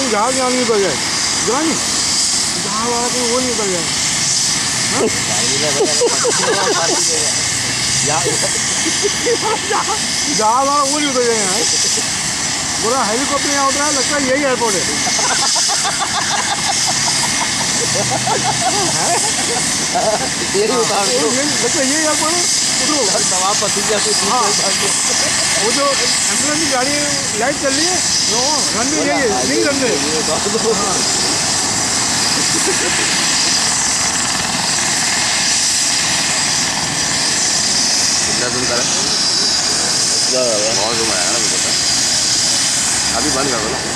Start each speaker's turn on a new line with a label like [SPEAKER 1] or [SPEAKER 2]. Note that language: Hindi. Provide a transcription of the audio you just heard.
[SPEAKER 1] कहीं जहाज यहाँ नहीं उतर जाए, जहाज वाला कहीं वो नहीं उतर जाए। जहाज वाला वो नहीं उतर जाए यहाँ। पूरा हेलीकॉप्टर यहाँ उतरा है, लगता है यही एयरपोर्ट है।
[SPEAKER 2] यही उतार दो,
[SPEAKER 1] लगता है यही एयरपोर्ट है।
[SPEAKER 2] दवा पति जैसे। हाँ,
[SPEAKER 1] वो जो एम्बुलेंस की गाड़ी लाइट चल रही है, रनवे यही है, नहीं रनवे।
[SPEAKER 2] तुम करें बहुत घुमाया ना, अभी बंद कर दो ना।